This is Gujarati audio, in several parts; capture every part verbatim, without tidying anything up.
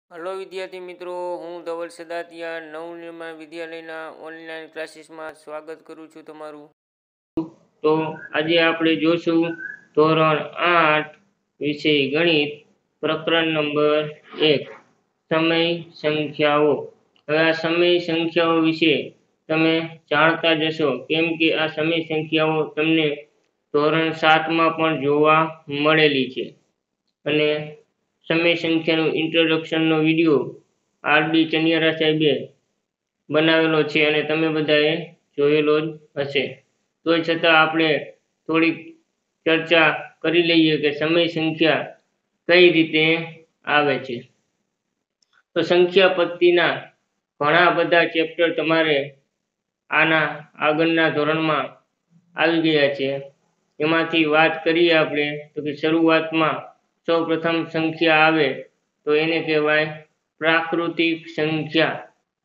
हेलो विद्यार्थी मित्रों, हूँ धवल सदातिया नवनिर्माण विद्यालयના ઓનલાઈન ક્લાસીસમાં સ્વાગત કરું છું તમારું। તો આજે આપણે જોશું ધોરણ આઠ વિષય ગણિત પ્રકરણ નંબર એક સમય સંખ્યાઓ। હવે આ સમય સંખ્યાઓ વિશે તમે જાણતા જશો, કેમ કે આ સમય સંખ્યાઓ તમને ધોરણ સાતમાં પણ જોવા મળેલી છે અને સમય સંખ્યાનું ઇન્ટ્રોડક્શનનો વિડીયો આર ડી ચનિયારા સાહેબે બનાવેલો છે અને તમે બધાએ જોયેલો જ હશે। તો છતાં આપણે થોડીક ચર્ચા કરી લઈએ કે સમય સંખ્યા કઈ રીતે આવે છે। તો સંખ્યા પદ્ધતિના ઘણા બધા ચેપ્ટર તમારે આના આગળના ધોરણમાં આવી ગયા છે। એમાંથી વાત કરીએ આપણે તો કે શરૂઆતમાં સૌ પ્રથમ સંખ્યા આવે તો એને કહેવાય પ્રાકૃતિક સંખ્યા।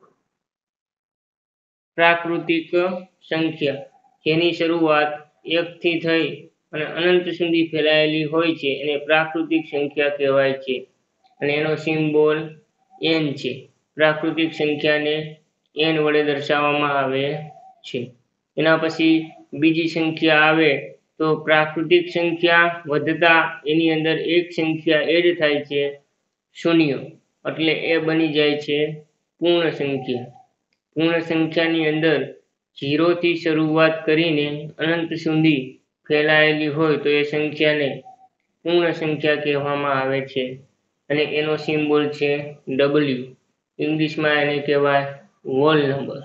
પ્રાકૃતિક સંખ્યા જેની શરૂઆત એક થી થઈ અને અનંત સુધી ફેલાયેલી હોય છે એને પ્રાકૃતિક સંખ્યા કહેવાય છે અને એનો સિમ્બોલ એન છે। પ્રાકૃતિક સંખ્યાને એન વડે દર્શાવવામાં આવે છે। એના પછી બીજી સંખ્યા આવે તો પ્રાકૃતિક સંખ્યા વધતા એની અંદર એક સંખ્યા એડ થાય છે, શૂન્ય, એટલે એ બની જાય છે પૂર્ણ સંખ્યા। પૂર્ણ સંખ્યાની અંદર ઝીરો થી શરૂઆત કરીને અનંત સુધી ફેલાયેલી હોય તો એ સંખ્યાને પૂર્ણ સંખ્યા કહેવામાં આવે છે અને એનો સિમ્બોલ છે ડબલ્યુ, ઇંગ્લિશમાં એને કહેવાય હોલ નંબર।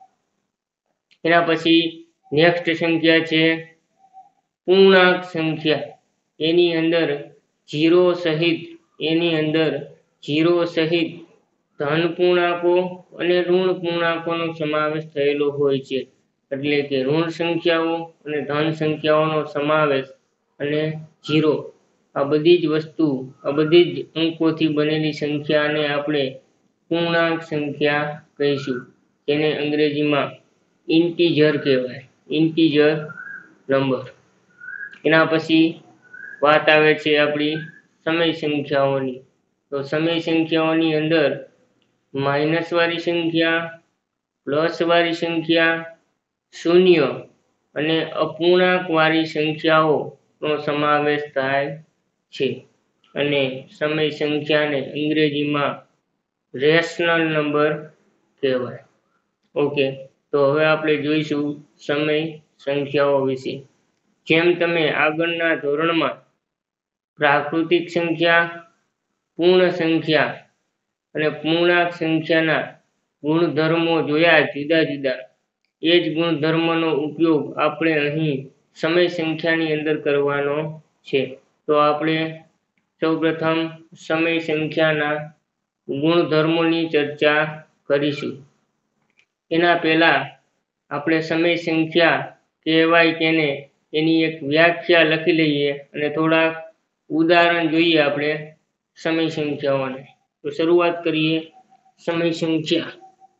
એના પછી નેક્સ્ટ સંખ્યા છે પૂર્ણાંક સંખ્યા। એની અંદર ઝીરો સહિત એની અંદર ઝીરો સહિત ધન પૂર્ણાંકો અને ઋણ પૂર્ણાંકોનો સમાવેશ થયેલો હોય છે, એટલે કે ઋણ સંખ્યાઓ અને ધન સંખ્યાઓનો સમાવેશ અને ઝીરો, આ બધી જ વસ્તુ આ બધી જ અંકોથી બનેલી સંખ્યાને આપણે પૂર્ણાંક સંખ્યા કહીશું, જેને અંગ્રેજીમાં ઇન્ટીજર કહેવાય, ઇન્ટીજર નંબર। એના પછી વાત આવે છે આપણી સમય સંખ્યાઓની। તો સમય સંખ્યાઓની અંદર માઇનસ વાળી સંખ્યા, પ્લસ વાળી સંખ્યા, શૂન્ય અને અપૂર્ણાંક વાળી સંખ્યાઓનો સમાવેશ થાય છે અને સમય સંખ્યાને અંગ્રેજીમાં રેશનલ નંબર કહેવાય। ઓકે, તો હવે આપણે જોઈશું સમય સંખ્યાઓ વિશે। જેમ તમે આગળના ધોરણમાં પ્રાકૃતિક સંખ્યા, પૂર્ણ સંખ્યા અને પૂર્ણાંક સંખ્યાના ગુણધર્મો જોયા જુદા જુદા, એ જ ગુણધર્મનો ઉપયોગ આપણે અહીં સમય સંખ્યાની અંદર કરવાનો છે। તો આપણે સૌપ્રથમ સમય સંખ્યાના ગુણધર્મોની ચર્ચા કરીશું। એના પહેલા આપણે સમય સંખ્યા કહેવાય તેને એની એક વ્યાખ્યા લખી લઈએ અને થોડાક ઉદાહરણ જોઈએ આપણે સમય સંખ્યાઓને। તો શરૂઆત કરીએ સમય સંખ્યા।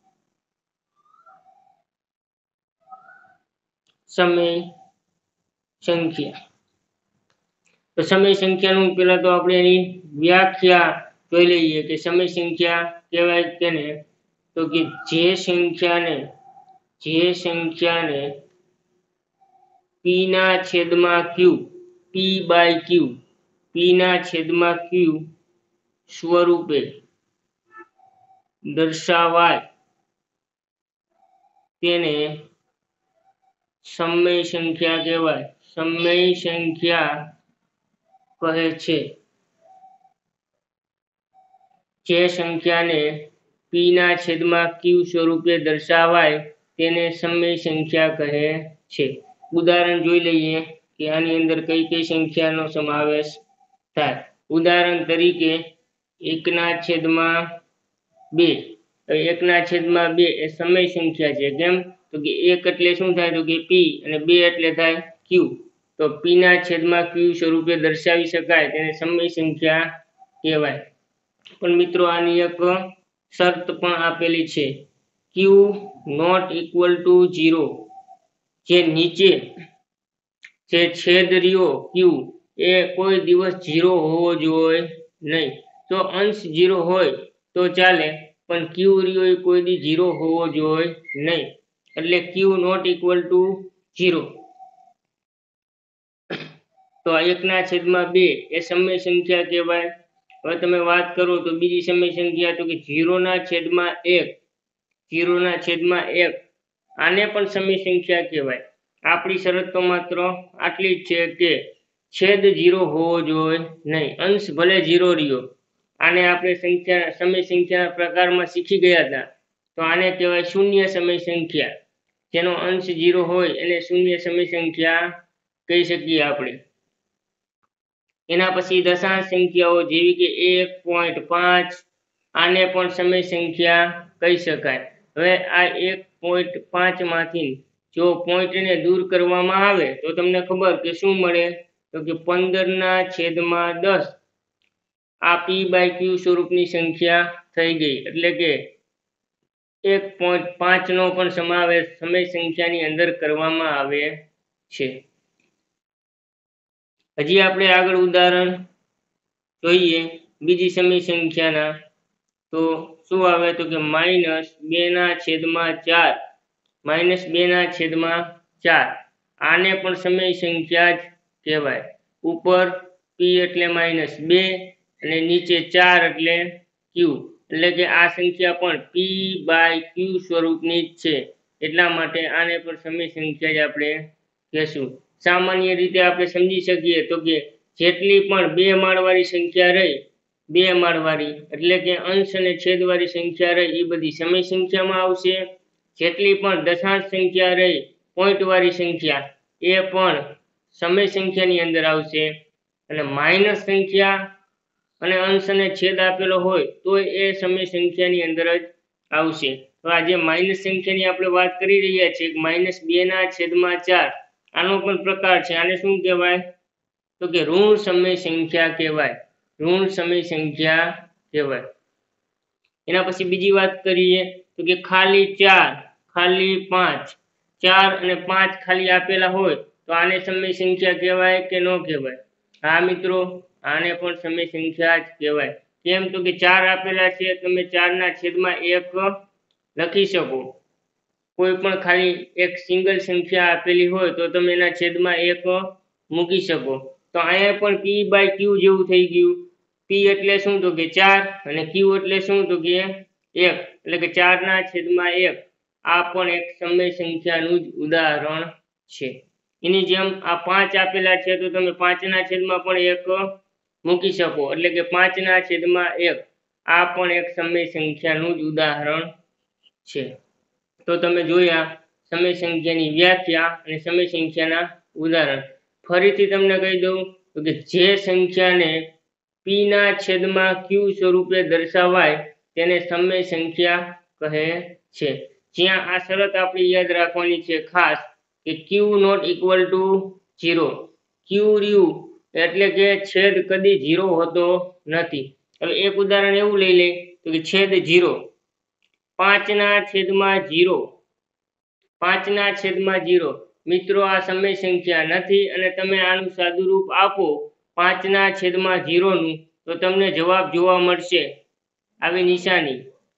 સમય સંખ્યા તો સમય સંખ્યાનું પહેલા તો આપણે એની વ્યાખ્યા જોઈ લઈએ કે સમય સંખ્યા કહેવાય તેને તો કે જે સંખ્યાને જે સંખ્યાને પી ના છેદમાં ક્યુ, પી બાય ક્યુ, પી ના છેદમાં ક્યુ સ્વરૂપે દર્શાવાય તેને સમય સંખ્યા કહેવાય, સમય સંખ્યા કહે છે। જે સંખ્યાને પી ના છેદમાં ક્યુ સ્વરૂપે દર્શાવાય તેને સમય સંખ્યા કહે છે। ઉદાહરણ જોઈ લઈએ કે આની અંદર કઈ કઈ સંખ્યાનો સમાવેશ થાય। ઉદાહરણ તરીકે એકના છેદમાં બે, એકના છેદમાં બે એ સમય સંખ્યા છે। કેમ તો કે એક એટલે શું થાય તો કે પી અને બે એટલે થાય ક્યુ, તો પી ના છેદમાં ક્યુ સ્વરૂપે દર્શાવી શકાય તેને સમય સંખ્યા કહેવાય। પણ મિત્રો આની એક શરત પણ આપેલી છે, Q not equal to zero, જે નીચે જે છેદ રહ્યો ક્યુ એ કોઈ દિવસ ઝીરો હોવો જોઈએ નહીં। જો અંશ ઝીરો હોય તો ચાલે, પણ ક્યુ રહ્યો એ કોઈ દી ઝીરો હોવો જોઈએ નહીં, એટલે Q not equal to zero. તો એકના છેદમાં બે એ સમય સંખ્યા કહેવાય. હવે તમે વાત કરો તો બીજી સમય સંખ્યા તો કે ઝીરોના છેદમાં એક, ઝીરોના છેદમાં એક આને પણ સમય સંખ્યા કહેવાય. આપણી શરત તો માત્ર આટલી જ છે કે છેદ ઝીરો હોવો જોઈએ નહીં, અંશ ભલે ઝીરો રહ્યો. આને આપણે સંખ્યા સમય સંખ્યાના પ્રકારમાં શીખી ગયા હતા. તો આને કહેવાય શૂન્ય સમય સંખ્યા. જેનો અંશ ઝીરો હોય એને શૂન્ય સમય સંખ્યા કહી શકીએ આપણે. એના પછી દશાંશ સંખ્યાઓ જેવી કે એક પોઈન્ટ પાંચ આને પણ સમય સંખ્યા કહી શકાય. હવે આ એક પોઈન્ટ પાંચ માંથી જો પોઈન્ટને દૂર કરવામાં આવે તો તમને ખબર કે શું મળે, તો કે પંદરના છેદમાં દસ આ પી બાય ક્યુ સ્વરૂપની સંખ્યા થઈ ગઈ. એટલે કે એક પોઈન્ટ પાંચ નો પણ સમાવેશ સમય સંખ્યાની અંદર કરવામાં આવે છે. હજી આપણે આગળ ઉદાહરણ જોઈએ બીજી સમય સંખ્યાના. તો શું આવે તો કે માઇનસ બે ના છેદમાં ચાર, માઇનસ બે ના છેદમાં ચાર આને પણ સમય સંખ્યા જ કહેવાય. ઉપર પી એટલે માઇનસ બે અને નીચે ચાર એટલે ક્યુ, એટલે કે આ સંખ્યા પણ પી બાય ક્યુ સ્વરૂપની જ છે, એટલા માટે આને પણ સમય સંખ્યા જ આપણે કહેશું. સામાન્ય રીતે આપણે સમજી શકીએ તો કે જેટલી પણ બે માળવાળી સંખ્યા રહી, બે માળવાળી એટલે કે અંશ અને છેદવાળી સંખ્યા રહી એ બધી સમય સંખ્યામાં આવશે. જેટલી પણ દશાંશ સંખ્યા રહી, પોઈન્ટ વાળી સંખ્યા એ પણ સમય સંખ્યાની અંદર આવશે. અને માઇનસ સંખ્યા અને અંશ અને છેદ આપેલો હોય તો એ સમય સંખ્યાની અંદર જ આવશે. તો આજે માઇનસ સંખ્યાની આપણે વાત કરી રહ્યા છીએ, માઇનસ બે ના છેદમાં ચાર આનો પણ પ્રકાર છે. આને શું કહેવાય તો કે ઋણ સમય સંખ્યા કહેવાય, ઋણ સમય સંખ્યા કહેવાય. એના પછી બીજી વાત કરીએ તો કે ખાલી ચાર, ખાલી પાંચ, ચાર અને પાંચ ખાલી આપેલા હોય તો આને સમય સંખ્યા કહેવાય કે ન કહેવાય? હા મિત્રો, આને પણ સમય સંખ્યા જ કહેવાય. કેમ તો કે ચાર આપેલા છે, તમે ચાર ના છેદમાં એક લખી શકો. કોઈ પણ ખાલી એક સિંગલ સંખ્યા આપેલી હોય તો તમે એના છેદમાં એક મૂકી શકો. તો અહીંયા પણ પી બાય ક્યુ જેવું થઈ ગયું. પી એટલે શું તો કે ચાર અને ક્યુ એટલે શું તો કે એક, એટલે કે ચાર ના છેદમાં એક આ પણ એક સમય સંખ્યાનું જ ઉદાહરણ છે. એની જેમ આ પાંચ આપેલા છે તો તમે પાંચ ના છેદમાં પણ એક મૂકી શકો, એટલે કે પાંચ ના છેદમાં એક આ પણ એક સમય સંખ્યાનું જ ઉદાહરણ છે. તો તમે જોયા સમય સંખ્યાની વ્યાખ્યા અને સમય સંખ્યાના ઉદાહરણ. ફરીથી તમને કહી દઉં તો કે જે સંખ્યાને પી ના છેદમાં ક્યુ સ્વરૂપે દર્શાવાય તેને સમય સંખ્યા કહે છે. જ્યાં આ શરત આપણે યાદ રાખવાની છે ખાસ કે Q not equal to zero. Q રહ્યું એટલે કે છેદ કદી ઝીરો હોતો નથી. હવે એક ઉદાહરણ એવું લઈ લે તો કે છેદ ઝીરો, પાંચ ના છેદમાં ઝીરો, પાંચ ના છેદમાં ઝીરો. મિત્રો આ સમય સંખ્યા નથી અને તમે આનું સાદું રૂપ આપો પાંચ ના છેદમાં ઝીરો નું તો તમને જવાબ જોવા મળશે આવી નિશાની,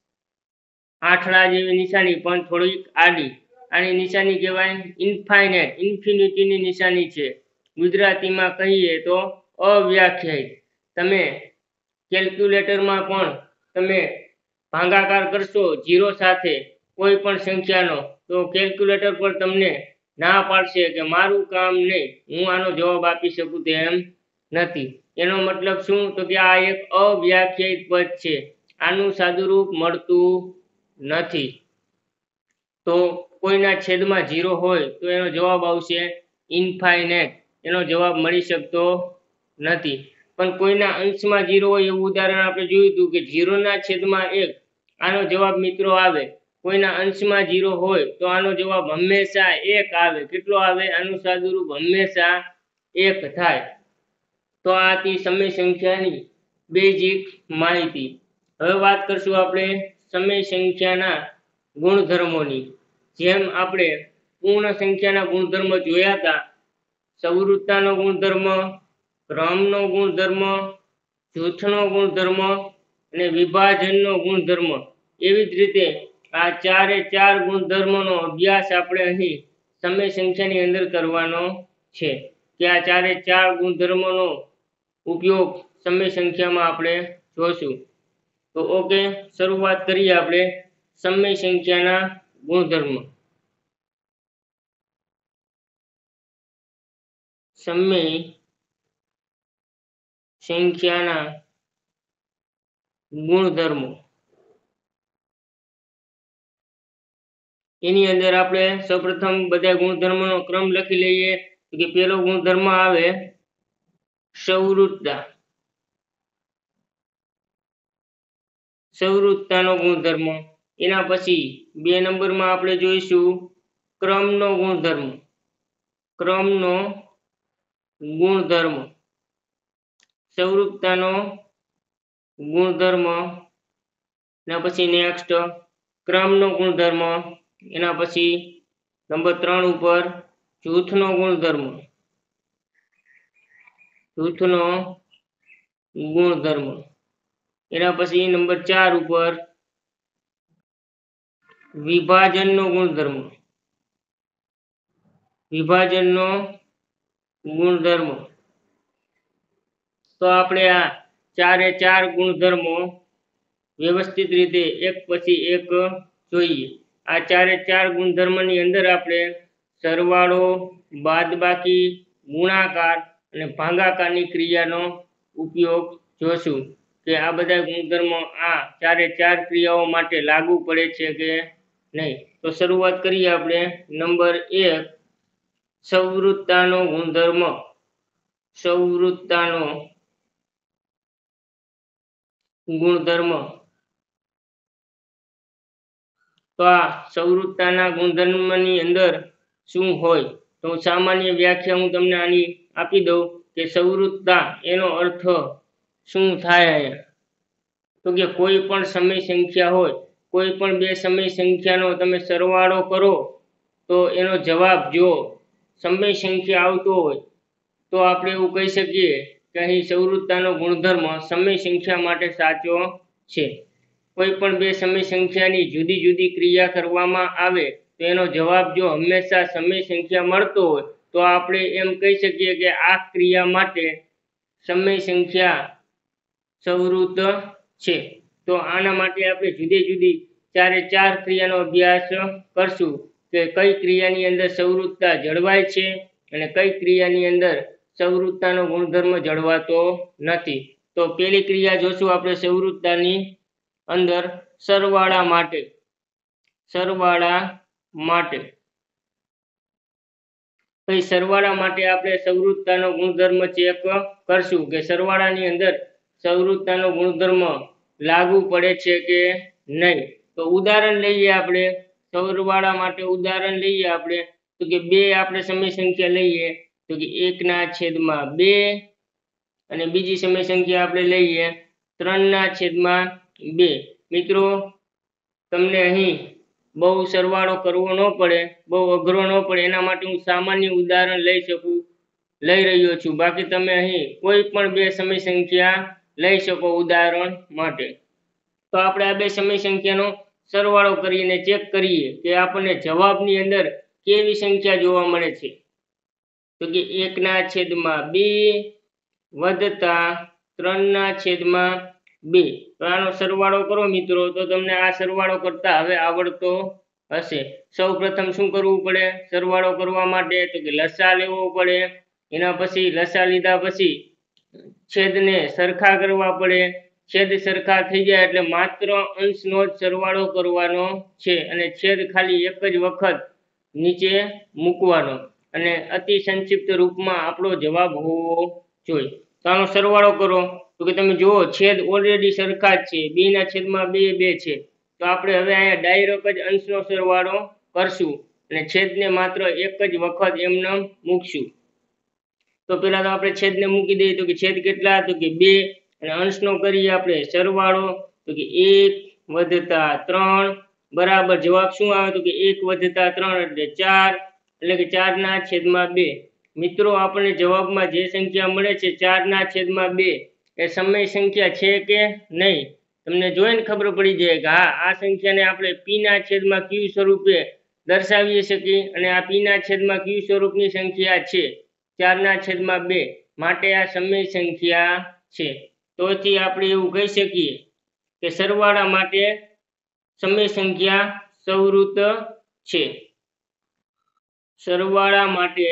આઠડા જેવી નિશાની પણ થોડીક આડી. આની નિશાની કહેવાય ઇન્ફાઇનાઇટ, ઇન્ફિનિટીની નિશાની છે. ગુજરાતીમાં કહીએ તો અવ્યાખ્યાયિત. તમે કેલ્ક્યુલેટરમાં પણ તમે ભાગાકાર કરશો ઝીરો સાથે કોઈ પણ સંખ્યાનો તો કેલ્ક્યુલેટર પર તમને ના પાડશે કે મારું કામ નહીં, હું આનો જવાબ આપી શકું તેમ નથી. એનો મતલબ શું તો કે આ એક અવ્યાખ્યાયિત પદ છે, આનું સાદું રૂપ મળતું નથી. તો કોઈના છેદમાં ઝીરો હોય તો એનો જવાબ આવશે ઇન્ફાઇનાઇટ, એનો જવાબ મળી શકતો નથી. પણ કોઈના અંશમાં ઝીરો હોય એવું ઉદાહરણ આપણે જોયું હતું કે ઝીરોના છેદમાં એક આનો જવાબ મિત્રો આવે. કોઈના અંશમાં ઝીરો હોય તો આનો જવાબ હંમેશા એક આવે. કેટલો આવે? આનું સાદું રૂપ હંમેશા એક થાય. તો આ હતી સમય સંખ્યાની બેઝિક માહિતી. હવે વાત કરશું આપણે સમય સંખ્યાના ગુણધર્મોની. જેમ આપણે પૂર્ણ સંખ્યાના ગુણધર્મ જોયા હતા, સંવૃત્તાનો ગુણધર્મ, ક્રમનો ગુણધર્મ, જૂથનો ગુણધર્મ અને વિભાજનનો ગુણધર્મ. એવી જ રીતે આ ચારે ચાર ગુણધર્મોનો અભ્યાસ આપણે અહીં સમય સંખ્યાની અંદર કરવાનો છે કે આ ચારે ચાર ગુણધર્મોનો ઉપયોગ સમય સંખ્યામાં આપણે જોશું. તો ઓકે, શરૂઆત કરીએ આપણે સમય સંખ્યાના ગુણધર્મ. સમય સંખ્યાના ગુણધર્મો. એની અંદર આપણે સૌપ્રથમ બધા ગુણધર્મોનો ક્રમ લખી લઈએ કે પહેલો ગુણધર્મ આવે સંવૃતતા. સંવૃતતાનો ગુણધર્મ. એના પછી બે નંબરમાં આપણે જોઈશું ક્રમનો ગુણધર્મ. ક્રમનો ગુણધર્મ. સંવૃતતાનો ગુણધર્મ. એના પછી નેક્સ્ટ ક્રમનો ગુણધર્મ. એના પછી નંબર ત્રણ ઉપર જૂથનો ગુણધર્મ. જૂથનો ગુણધર્મ. એના પછી નંબર ચાર ઉપર વિભાજનનો ગુણધર્મ. વિભાજનનો ગુણધર્મ. તો આપણે આ ચારે ચાર ગુણધર્મો વ્યવસ્થિત રીતે એક પછી એક જોઈએ. આ ચારે ચાર ગુણધર્મની અંદર આપણે સરવાળો, બાદબાકી, ગુણાકાર અને ભાગાકારની ક્રિયાનો ઉપયોગ જોશું કે આ બધા ગુણધર્મો આ ચારે ચાર ક્રિયાઓ માટે લાગુ પડે છે કે નહીં. તો શરૂઆત કરીએ આપણે નંબર એક સંવૃતતાનો ગુણધર્મ. સંવૃતતાનો ગુણધર્મ. તો આ સંવૃતતાના ગુણધર્મની અંદર શું હોય તો સામાન્ય વ્યાખ્યા હું તમને આની આપી દઉં કે સંવૃતતા એનો અર્થ શું થાય તો કે કોઈ પણ સમય સંખ્યા હોય, કોઈ પણ બે સમય સંખ્યાનો તમે સરવાળો કરો તો એનો જવાબ જો સમય સંખ્યા આવતો હોય તો આપણે એવું કહી શકીએ કે અહીં સંવૃતતાનો ગુણધર્મ સમય સંખ્યા માટે સાચો છે. કોઈ પણ બે સમય સંખ્યાની જુદી જુદી ક્રિયા કરવામાં આવે તો એનો જવાબ જો હંમેશા સમય સંખ્યા મળતો હોય તો આપણે એમ કહી શકીએ કે આ ક્રિયા માટે સમય સંખ્યા સંવૃત છે. તો આના માટે આપણે જુદી જુદી ચારે ચાર ક્રિયાનો અભ્યાસ કરશું કે કઈ ક્રિયાની અંદર સંવૃતતા જળવાય છે અને કઈ ક્રિયાની અંદર સંવૃતતાનો ગુણધર્મ જળવાતો નથી. તો પહેલી ક્રિયા જોશું આપણે સંવૃતતાની અંદર સરવાળા માટે. સરવાળા માટે પછી સરવાળા માટે આપણે સંવૃતતાનો ગુણધર્મ ચેક કરશું કે સરવાળાની અંદર સંવૃતતાનો ગુણધર્મ લાગુ પડે છે કે નહીં. તો ઉદાહરણ લઈએ આપણે સરવાળા માટે. ઉદાહરણ લઈએ આપણે તો કે બે આપણે સમય સંખ્યા લઈએ તો કે એક ના છેદમાં બે અને બીજી સમય સંખ્યા આપણે લઈએ ત્રણ ના છેદમાં બે. મિત્રો તમને અહીં બહુ સરવાળો કરવો ન પડે, બહુ અઘરો ન પડે એના માટે હું સામાન્ય ઉદાહરણ લઈ શકું લઈ રહ્યો છું. બાકી તમે અહીં કોઈ પણ બે સમય સંખ્યા લઈ શકો ઉદાહરણ માટે. તો આપણે આ બે સમય સંખ્યાનો સરવાળો કરીને ચેક કરીએ કે આપણને જવાબની અંદર કેવી સંખ્યા જોવા મળે છે તો કે એક ના છેદમાં બે વત્તા ત્રણ ના છેદમાં બે. તો આનો સરવાળો કરો મિત્રો તો તમને આ સરવાળો કરતા હવે આવડતો હશે. સૌ પ્રથમ શું કરવું પડે સરવાળો કરવા માટે તો કે લસા લેવો પડે. એના પછી લસા લીધા પછી છેદને સરખા કરવા પડે. છેદ સરખા થઈ જાય એટલે માત્ર અંશનો જ સરવાળો કરવાનો છે અને છેદ ખાલી એક જ વખત નીચે મૂકવાનો અને અતિ સંક્ષિપ્ત રૂપમાં આપણો જવાબ હોવો જોઈએ. તો આનો સરવાળો કરો તો કે તમે જુઓ છેદ ઓલરેડી સરખા જ છે, બે ના છેદમાં બે બે છે. તો આપણે હવે અહીંયા ડાયરેક્ટ જ અંશનો સરવાળો કરશું અને છેદને માત્ર એક જ વખત એમને મૂકશું. તો પેલા તો આપણે છેદને મૂકી દઈએ તો કે છેદ કેટલા તો કે બે અને અંશનો કરીએ આપણે સરવાળો તો કે એક વધતા ત્રણ બરાબર જવાબ શું આવે તો કે એક વધતા ત્રણ એટલે ચાર એટલે કે ચાર ના છેદમાં બે. મિત્રો આપણને જવાબમાં જે સંખ્યા મળે છે ચાર ના છેદમાં બે એ સમય સંખ્યા છે કે નહીં તમને જોઈને ખબર પડી જાય કે હા આ સંખ્યાને આપણે પી ના છેદમાં ક્યુ સ્વરૂપે દર્શાવી શકીએ અને આ પી ના છેદમાં ક્યુ સ્વરૂપની સંખ્યા છે ચાર ના છેદમાં બે, માટે આ સમય સંખ્યા છે. તોથી આપણે એવું કહી શકીએ કે સરવાળા માટે સમય સંખ્યા સવૃત છે. સરવાળા માટે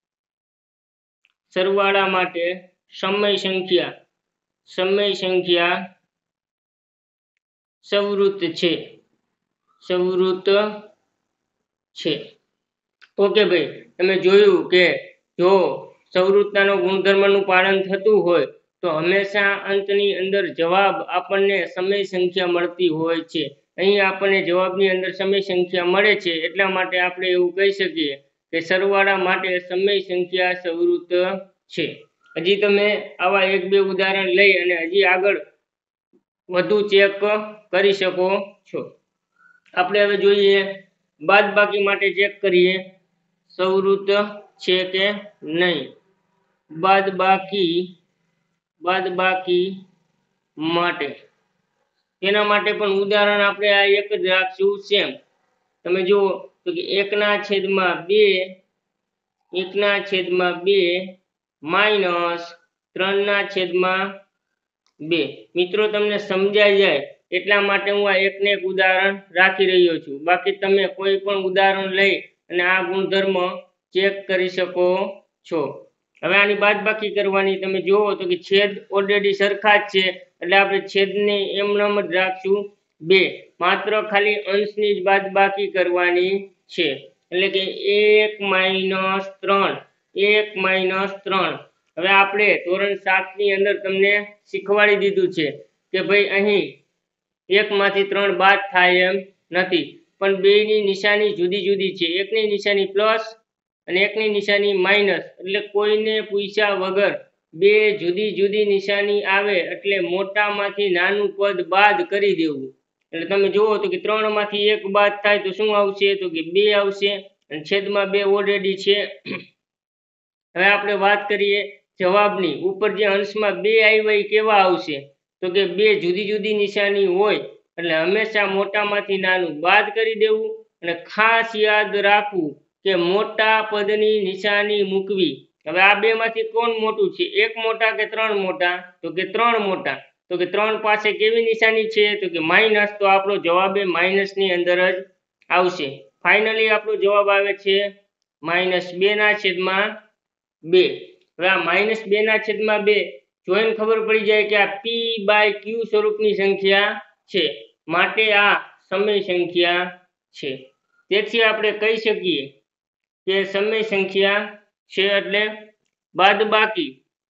સરવાળા માટે સમય સંખ્યા સમય સંખ્યા સવૃત છે સવૃત છે. ઓકે ભાઈ, તમે જોયું કે જો સવૃતતાનો ગુણધર્મનું પાલન થતું હોય તો હંમેશા અંતની અંદર જવાબ આપણને સમય સંખ્યા મળતી હોય છે. અહીં આપણને જવાબની અંદર સમય સંખ્યા મળે છે, એટલા માટે આપણે એવું કહી શકીએ કે સરવાળા માટે સમય સંખ્યા સવૃત છે. હજી તમે આવા એક બે ઉદાહરણ લઈ અને હજી આગળ વધુ ચેક કરી શકો છો. આપણે હવે જોઈએ બાદબાકી માટે ચેક કરીએ સવૃત છે કે નહીં. બાદબાકી બાદબાકી માટે તેના માટે પણ ઉદાહરણ આપણે આ એક જ રાખશું સેમ. તમે જુઓ તો કે એકના છેદમાં બે એકના છેદમાં બે માઇનસ ત્રણના છેદમાં બે. મિત્રો તમને સમજાઈ જાય એટલા માટે હું આ એકને એક ઉદાહરણ રાખી રહ્યો છું. બાકી તમે કોઈ પણ ઉદાહરણ લઈ અને આ ગુણધર્મ ચેક કરી શકો છો. હવે આની બાદબાકી કરવાની. તમે જુઓ તો કે છેદ ઓલરેડી સરખા જ છે, એટલે આપણે છેદને એમનેમ જ રાખશું બે. માત્ર ખાલી અંશની જ બાદબાકી કરવાની છે, એટલે કે એક માઇનસ ત્રણ એક માઇનસ ત્રણ. હવે આપણે ધોરણ સાત ની અંદર તમને શીખવાડી દીધું છે કે ભાઈ અહીં એક માંથી ત્રણ બાદ થાય એમ નથી, પણ બે ની નિશાની જુદી જુદી છે. એકની નિશાની પ્લસ અને એકની નિશાની માઇનસ, એટલે કોઈને પૂછ્યા વગર બે જુદી જુદી નિશાની આવે એટલે મોટામાંથી નાનું પદ બાદ કરી દેવું. એટલે તમે જુઓ તો કે ત્રણ માંથી એક બાદ થાય તો શું આવશે તો કે બે આવશે, અને છેદમાં બે ઓલરેડી છે. હવે આપણે વાત કરીએ જવાબની. ઉપર જે અંશમાં બે આવ્યા એ કેવા આવશે તો કે બે જુદી જુદી નિશાની હોય એટલે હંમેશા મોટામાંથી નાનું બાદ કરી દેવું, અને ખાસ યાદ રાખવું કે મોટા પદની નિશાની મૂકવી. હવે આ બે માંથી કોણ મોટું છે, એક મોટા કે ત્રણ મોટા તો કે ત્રણ મોટા. તો કે ત્રણ પાસે કેવી નિશાની છે તો કે માઇનસ, તો આપણો જવાબ એ માઇનસ ની અંદર જ આવશે. ફાઇનલી આપણો જવાબ આવે છે માઇનસ બે ના છેદમાં બે. હવે આ માઇનસ બે ના છેદમાં બે જોઈને ખબર પડી જાય કે આ પી બાય ક્યુ સ્વરૂપની સંખ્યા છે, માટે આ સમય સંખ્યા છે. તેથી આપણે કહી શકીએ કે સમય સંખ્યા છે એટલે બાદબાકી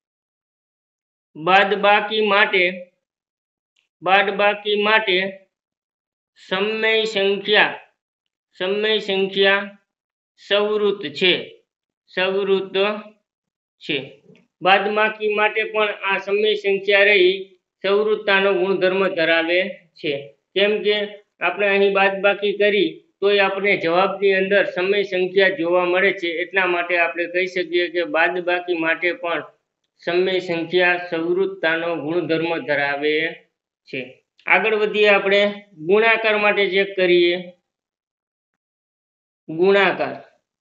બાદબાકી માટે બાદબાકી માટે સમય સંખ્યા સમય સંખ્યા સવૃત છે સવૃત છે. બાદબાકી માટે પણ આ સમય સંખ્યા રહી સવૃતતાનો ગુણધર્મ ધરાવે છે. કેમ કે આપણે અહીં બાદબાકી કરી તોય આપણે જવાબની અંદર સમય સંખ્યા જોવા મળે છે, એટલા માટે આપણે કહી શકીએ કે બાદબાકી માટે પણ સમય સંખ્યા સવૃતતાનો ગુણધર્મ ધરાવે છે. આગળ વધીએ આપણે ગુણાકાર માટે ચેક કરીએ. ગુણાકાર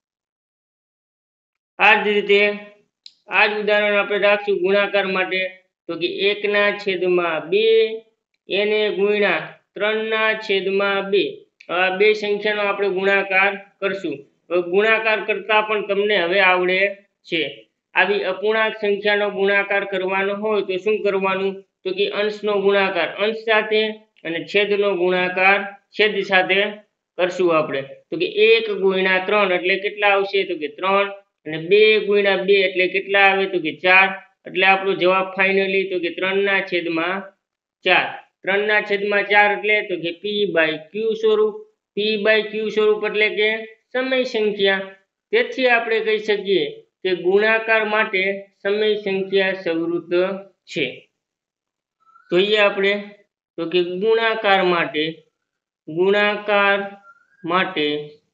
આ જ રીતે આ જ ઉદાહરણ આપણે રાખશું ગુણાકાર માટે. તો કે એક ના છેદમાં બે એને ગુણ્યા ત્રણ ના છેદમાં બે. આ બે સંખ્યાનો આપણે ગુણાકાર કરશું. ગુણાકાર કરતા પણ તમને હવે આવડે છે. આવી અપૂર્ણાંક સંખ્યાનો ગુણાકાર કરવાનો હોય તો શું કરવાનું તો કે અંશનો ગુણાકાર અંશ સાથે અને છેદનો ગુણાકાર છેદ સાથે કરશું આપણે. તો કે એક ગુણ્યા ત્રણ એટલે કેટલા આવશે તો કે ત્રણ, અને બે ગુણ્યા બે એટલે કેટલા આવે તો કે ચાર. એટલે આપણો જવાબ ફાઇનલી તો કે ત્રણ ના છેદમાં ચાર. ત્રણ ના છેદમાં ચાર એટલે તો કે પી બાય ક્યુ સ્વરૂપ. પી બાય ક્યુ સ્વરૂપ એટલે કે સમય સંખ્યા. તેથી આપણે કહી શકીએ કે ગુણાકાર માટે સમય સંખ્યા સવૃત છે. જોઈએ આપણે તો કે ગુણાકાર માટે ગુણાકાર માટે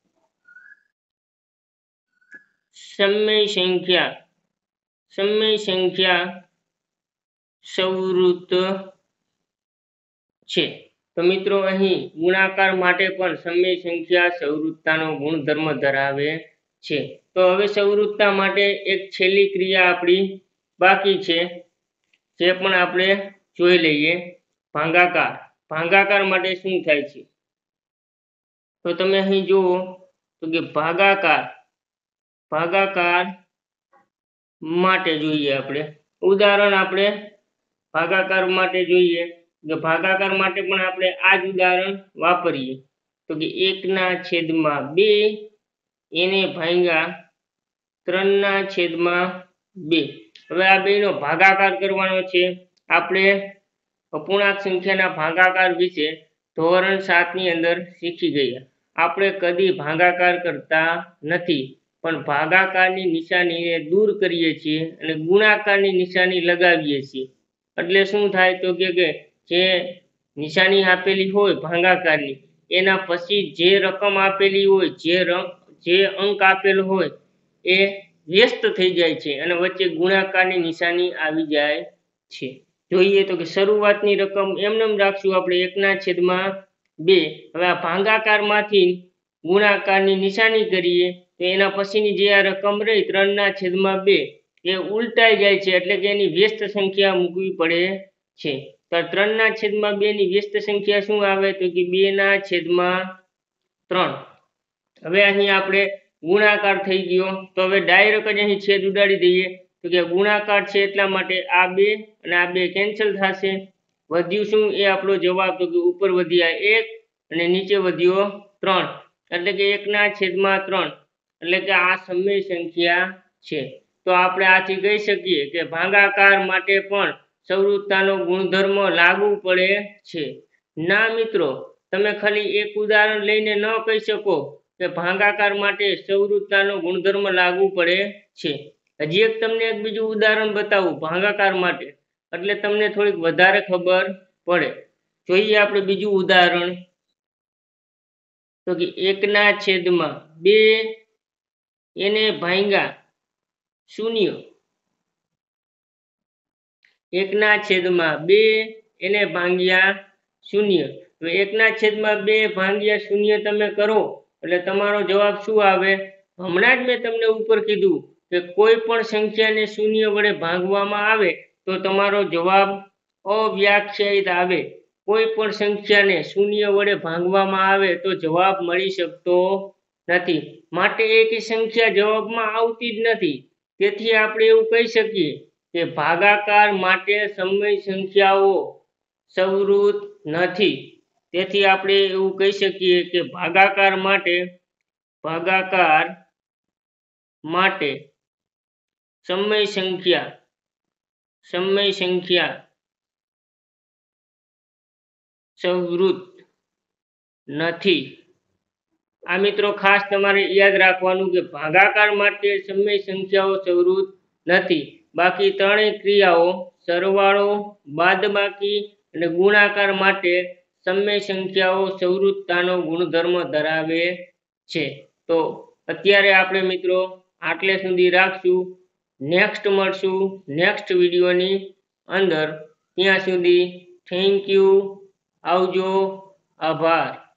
સમય સંખ્યા સમય સંખ્યા સવૃત છે। તો મિત્રો અહીં ગુણાકાર માટે પણ સમય સંખ્યા સંવૃત્તાનો ગુણધર્મ ધરાવે છે। તો હવે સંવૃત્તા માટે એક છેલ્લી ક્રિયા આપણી બાકી છે, જે પણ આપણે જોઈ લઈએ। ભાગાકાર ભાગાકાર માટે શું થાય છે? તો તમે અહીં જુઓ તો કે ભાગાકાર ભાગાકાર માટે જોઈએ આપણે ઉદાહરણ આપણે ભાગાકાર માટે જોઈએ કે ભાગાકાર માટે પણ આપણે આ જ ઉદાહરણ વાપરીએ તો કે એકના છેદમાં બે એને ભાગ્યા ત્રણના છેદમાં બે। હવે આ બેનો ભાગાકાર કરવાનો છે। આપણે અપૂર્ણાંક સંખ્યાના ભાગાકાર વિશે ધોરણ સાત ની અંદર શીખી ગયા। આપણે કદી ભાગાકાર કરતા નથી, પણ ભાગાકારની નિશાનીને દૂર કરીએ છીએ અને ગુણાકારની નિશાની લગાવીએ છીએ। એટલે શું થાય તો કે જે નિશાની આપેલી હોય ભાગાકારની એના પછી જે રકમ આપેલી હોય જે જે અંક આપેલો હોય એ વ્યસ્ત થઈ જાય છે અને વચ્ચે ગુણાકારની નિશાની આવી જાય છે। જોઈએ તો કે શરૂઆતની રકમ એમને એમ રાખશું આપણે એકના છેદમાં બે। હવે આ ભાગાકારમાંથી ગુણાકારની નિશાની કરીએ તો એના પછીની જે આ રકમ રહી ત્રણના છેદમાં બે એ ઉલટાઈ જાય છે, એટલે કે એની વ્યસ્ત સંખ્યા મૂકવી પડે છે। તો ત્રણના છેદમાં બે ની વ્યસ્ત સંખ્યા શું આવે તો કે બે ના છેદમાં ત્રણ। હવે અહીં આપણે ગુણાકાર થઈ ગયો તો હવે ડાયરેક્ટ જ અહીં છેદ ઉડાડી દઈએ તો કે ગુણાકાર છે એટલા માટે આ બે અને આ બે કેન્સલ થશે। વધ્યું શું એ આપણો જવાબ તો કે ઉપર વધ્યા એક અને નીચે વધ્યો ત્રણ, એટલે કે એકના છેદમાં ત્રણ, એટલે કે આ સમય સંખ્યા છે। તો આપણે આથી કહી શકીએ કે ભાગાકાર માટે પણ સંવૃત્તાનો ગુણધર્મ લાગુ પડે છે। ના મિત્રો, તમે ખાલી એક ઉદાહરણ લઈને ન કહી શકો કે ભાગાકાર માટે સંવૃત્તાનો ગુણધર્મ લાગુ પડે છે। હજી એક તમને એક બીજું ઉદાહરણ બતાવું ભાગાકાર માટે, એટલે તમને થોડીક વધારે ખબર પડે। જોઈએ આપણે બીજું ઉદાહરણ તો કે એકના છેદમાં બે એને ભાગ્યા શૂન્ય। એકના છેદમાં બે એને ભાગ્યા શૂન્ય। હવે એકના છેદમાં બે ભાગ્યા શૂન્ય તમે કરો એટલે તમારો જવાબ શું આવે? હમણાં જ મેં તમને ઉપર કીધું કે કોઈ પણ સંખ્યાને શૂન્ય વડે ભાગવામાં આવે તો તમારો જવાબ અવ્યાખ્યાયિત આવે। કોઈ પણ સંખ્યાને શૂન્ય વડે ભાગવામાં આવે તો જવાબ મળી શકતો નથી, માટે એક સંખ્યા જવાબમાં આવતી જ નથી। તેથી આપણે એવું કહી શકીએ કે ભાગાકાર માટે સમય સંખ્યાઓ સંવૃત નથી। તેથી આપણે એવું કહી શકીએ કે ભાગાકાર માટે ભાગાકાર માટે સમય સંખ્યા સમય સંખ્યા સંવૃત નથી। આ મિત્રો ખાસ તમારે યાદ રાખવાનું કે ભાગાકાર માટે સમય સંખ્યાઓ સંવૃત નથી, બાકી ત્રણેય ક્રિયાઓ સરવાળો, બાદબાકી અને ગુણાકાર માટે સમય સંખ્યાઓ સંવૃત્તાનો ગુણધર્મ ધરાવે છે। તો અત્યારે આપણે મિત્રો આટલે સુધી રાખશું। નેક્સ્ટ મળશું નેક્સ્ટ વિડીયોની અંદર। ત્યાં સુધી થેન્ક યુ, આવજો, આભાર।